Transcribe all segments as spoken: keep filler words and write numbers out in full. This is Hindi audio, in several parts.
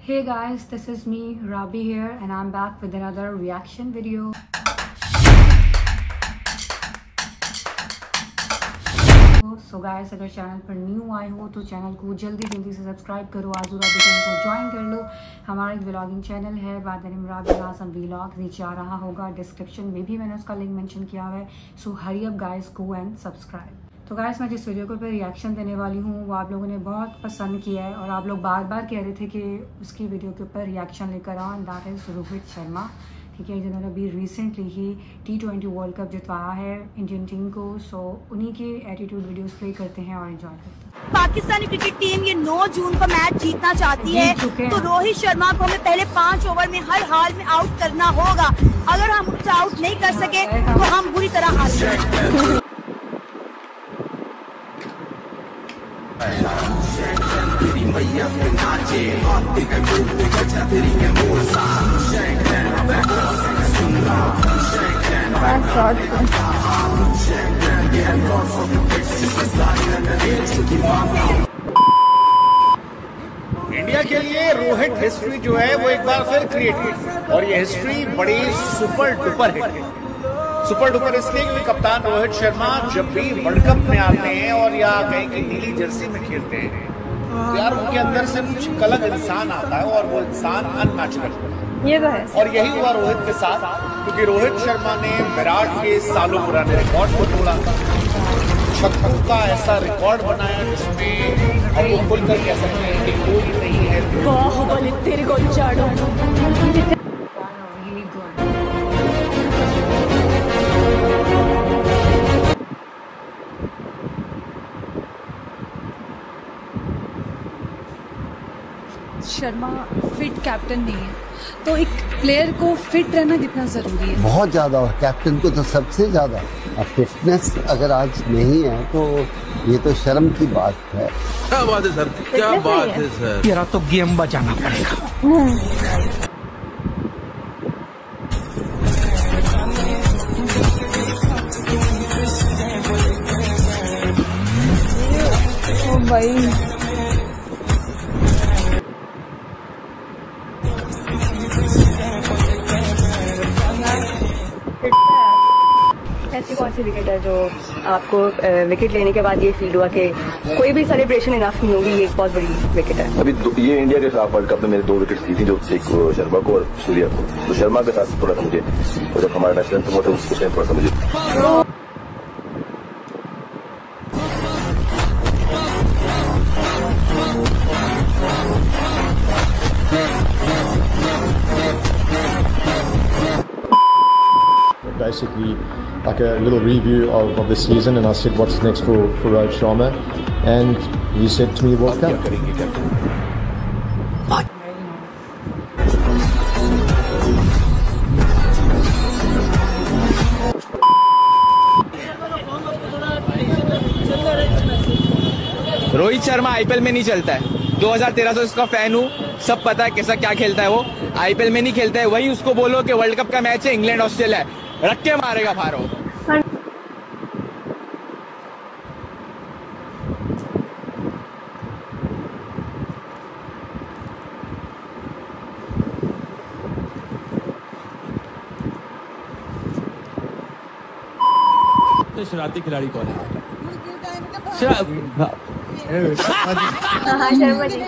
Hey guys, this is me, Rabi here, and I'm back with another reaction video. So guys, अगर चैनल पर न्यू आए हो तो चैनल को जल्दी जल्दी से सब्सक्राइब करो, आजू राबी चैनल को ज्वाइन कर लो। हमारा एक व्लॉगिंग चैनल है बाद राबी आजम व्लॉग, नीचे आ रहा होगा, डिस्क्रिप्शन में भी मैंने उसका लिंक मेंशन किया हुआ है। So hurry up guys, go and subscribe. तो गाइस, मैं जिस वीडियो को पर रिएक्शन देने वाली हूँ वो आप लोगों ने बहुत पसंद किया है और आप लोग बार बार कह रहे थे कि उसकी वीडियो के ऊपर रिएक्शन लेकर आओ, and that is Rohit Sharma, ठीक है, जिन्होंने अभी रिसेंटली ही टी ट्वेंटी वर्ल्ड कप जितवाया है इंडियन टीम को। सो उन्हीं के एटीट्यूड वीडियोस प्ले करते हैं और एंजॉय करते हैं। पाकिस्तानी क्रिकेट टीम ये नौ जून को मैच जीतना चाहती है, तो रोहित शर्मा को हमें पहले पाँच ओवर में हर हाल में आउट करना होगा। अगर हम उसे आउट नहीं कर सके तो हम बुरी तरह हार जाएंगे। इंडिया के लिए रोहित हिस्ट्री जो है वो एक बार फिर क्रिएट हुई और ये हिस्ट्री बड़ी super duper hit. Super duper इसलिए क्योंकि कप्तान रोहित शर्मा जब भी वर्ल्ड कप में आते हैं और या कहीं की नीली जर्सी में खेलते हैं तो यार उनके अंदर से कुछ अलग इंसान आता है और वो इंसान अनमैचेबल, ये तो है। और यही हुआ रोहित के साथ, क्योंकि रोहित शर्मा ने विराट के सालों पुराने रिकॉर्ड को तोड़ा, शतकों का ऐसा रिकॉर्ड बनाया जिसमें हम वो खुलकर कह सकते हैं कि कोई नहीं है। बाहुबली तेरे को चाड़ो। शर्मा फिट कैप्टन नहीं है, तो एक प्लेयर को फिट रहना कितना जरूरी है? बहुत ज्यादा, और कैप्टन को तो सबसे ज्यादा। अब फिटनेस अगर आज नहीं है तो ये तो शर्म की बात है। क्या बात है सर, क्या बात है सर। तेरा तो गेम बचाना पड़ेगा। ओ भाई, ऐसी कौन सी विकेट है जो आपको विकेट लेने के बाद ये फील हुआ कि कोई भी सेलिब्रेशन इनफ नहीं होगी, ये एक बहुत बड़ी विकेट है? अभी ये इंडिया के खिलाफ वर्ल्ड कप में मेरे दो विकेट दी थी, जो एक शर्मा को और सूर्या को। तो शर्मा के साथ थोड़ा सा मुझे, और जब हमारा नेशनल टीम होता है उसके थोड़ा सा मुझे basically like a little review of, of the season, and I said what's next for, for Rohit Sharma, and he said to me World Cup. Rohit Sharma IPL में नहीं चलता है, दो हज़ार तेरह से उसका फैन हूँ, सब पता है कैसा क्या खेलता है वो। आईपीएल में नहीं खेलता है, वही उसको बोलो कि वर्ल्ड कप का मैच है इंग्लैंड ऑस्ट्रेलिया, रख के मारेगा फारो। तो शरारती खिलाड़ी कौन है? हाँ, शर्मा जी।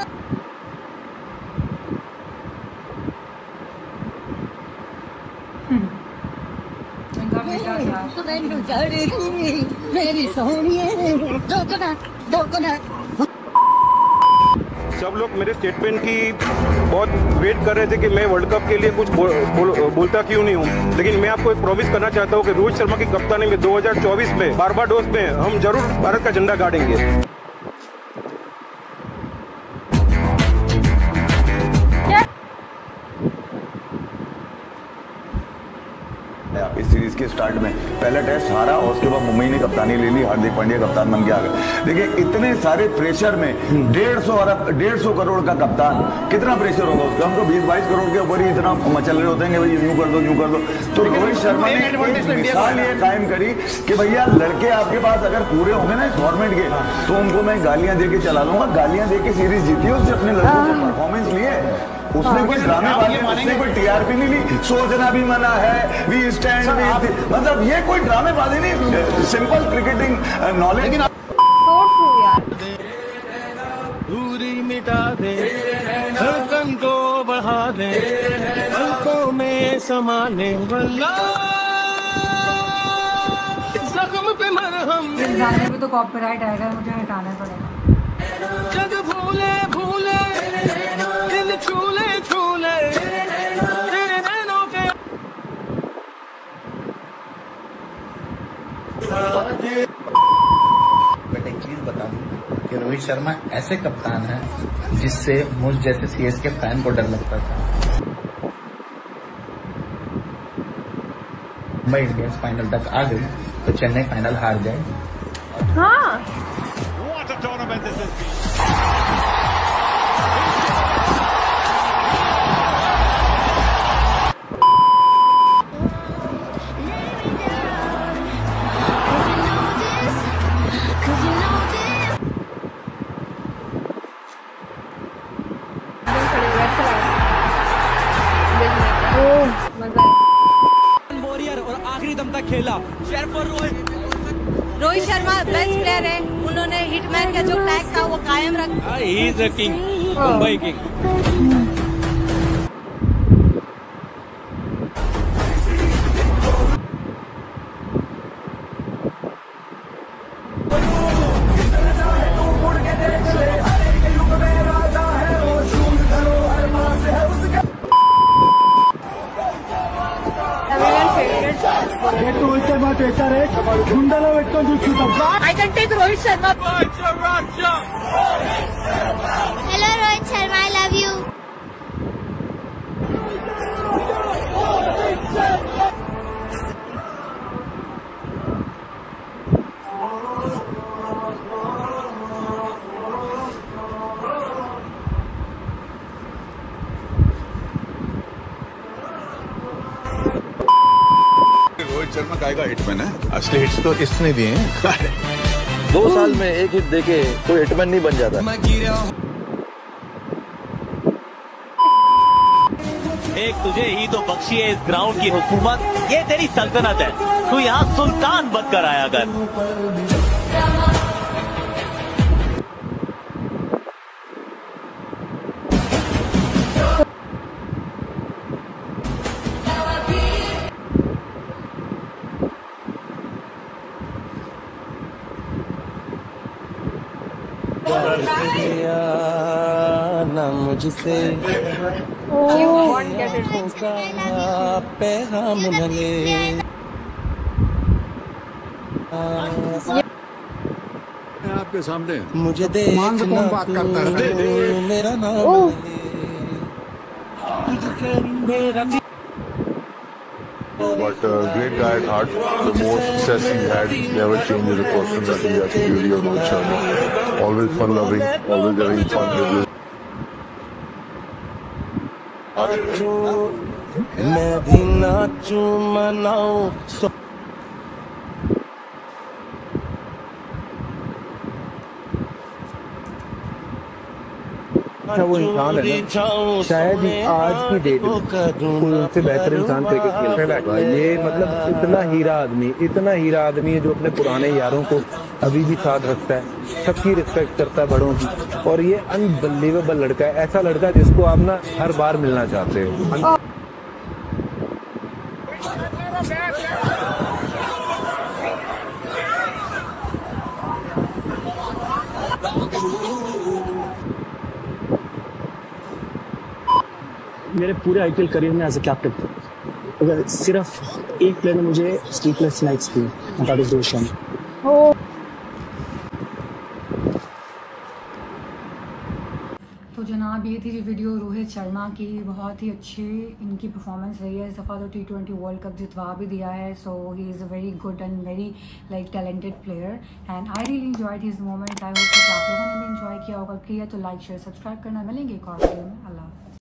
मेरी सोनिए सब लोग मेरे स्टेटमेंट की बहुत वेट कर रहे थे कि मैं वर्ल्ड कप के लिए कुछ बोल, बोल, बोलता क्यों नहीं हूँ, लेकिन मैं आपको एक प्रॉमिस करना चाहता हूँ कि रोहित शर्मा की कप्तानी में दो हज़ार चौबीस में बारबाडोस में हम जरूर भारत का झंडा गाड़ेंगे। इस सीरीज के स्टार्ट में पहला टेस्ट हारा और उसके बाद मुंबई ने कप्तानी ले ली, हार्दिक पांड्या कप्तान बन के आ गए। देखिए इतने सारे प्रेशर में डेढ़ सौ अरब डेढ़ सौ करोड़ का कप्तान, कितना प्रेशर होगा उसका? हम तो बीस बाईस करोड़ के ऊपर ही इतना मचल रहे होते हैं कि भाई यूं कर दो यूं कर दो। तो रोहित शर्मा ने एक मिसाल ये कायम करी कि भैया लड़के आपके पास अगर पूरे होंगे ना फॉर्मेट के, तो उनको मैं गालियां दे के चला लूंगा। गालियां दे के सीरीज जीती है, उससे अपने लड़कों से परफॉर्मेंस लिए उसने कोई ड्रामेबाजी, उसने कोई टीआरपी नहीं ली, सोचना भी मना है, वी स्टैंड, मतलब ये कोई ड्रामेबाजी नहीं, सिंपल क्रिकेटिंग नॉलेज। दूरी मिटा दे, धड़कन को बढ़ा दे, पलकों में समाने वाला जख्म पे मरहम। इस गाने पे तो कॉपीराइट आएगा, मुझे हटाना पड़ेगा। जग भूले भूले दिल छूले छूले तेरे नैनों के। बट एक चीज बता दूं कि रोहित शर्मा ऐसे कप्तान है जिससे मुझ जैसे सीएसके फैन को डर लगता था। मुंबई इंडियंस फाइनल तक आ गई तो चेन्नई फाइनल हार जाए। हाँ और आखिरी दम तक खेला। रोहित रोहित शर्मा बेस्ट प्लेयर है, उन्होंने हिटमैन का जो टैग था वो कायम रखा। He is the king, Mumbai king. Rohit Sharma बेहतर है, झुंडाला वेटकॉन చూసుకుంటాం। I can take Rohit Sharma. Hello Rohit Sharma, I love you. Rohit Sharma कायगा हिटमैन है, असली हिट्स तो इसने दिए हैं। दो साल में एक हिट देके कोई हिटमैन नहीं बन जाता। एक तुझे ही तो बख्शी है इस ग्राउंड की हुकूमत, ये तेरी सल्तनत है, तू यहाँ सुल्तान बनकर आया कर। ना मुझसे पैगाम न ले। आपके सामने मुझे देखना कौन बात करता है, मेरा नाम But uh, great guy at heart. The more success he had, never changed as a person. I think that's the beauty of Rohit Sharma. Always fun-loving, always having fun with his. मैं भी नाचूं मनाऊं। अच्छा वो इंसान है ना, शायद आज की डेट में कोई उससे बेहतर इंसान क्रिकेट खेलने लगा। ये मतलब इतना हीरा आदमी, इतना हीरा आदमी है जो अपने पुराने यारों को अभी भी साथ रखता है, सबकी रिस्पेक्ट करता है, बड़ों की। और ये अनबिलीवेबल लड़का है, ऐसा लड़का जिसको आप ना हर बार मिलना चाहते हो। मेरे पूरे आईपीएल करियर में एज अ कैप्टन अगर सिर्फ एक प्लेयर ने मुझे स्लीपलेस नाइट्स दी, दैट इज रोहित शर्मा। तो जनाब ये थी जो वीडियो रोहित शर्मा की, बहुत ही अच्छी इनकी परफॉर्मेंस रही है। इस दफ़ा तो टी ट्वेंटी वर्ल्ड कप जितवा भी दिया है। So he is a very good and very like talented player and I really enjoyed his moment. I hope कि आप लोगों ने भी एंजॉय किया होगा। किया तो लाइक शेयर सब्सक्राइब करना। मिलेंगे एक और वीडियो में। अल्लाह।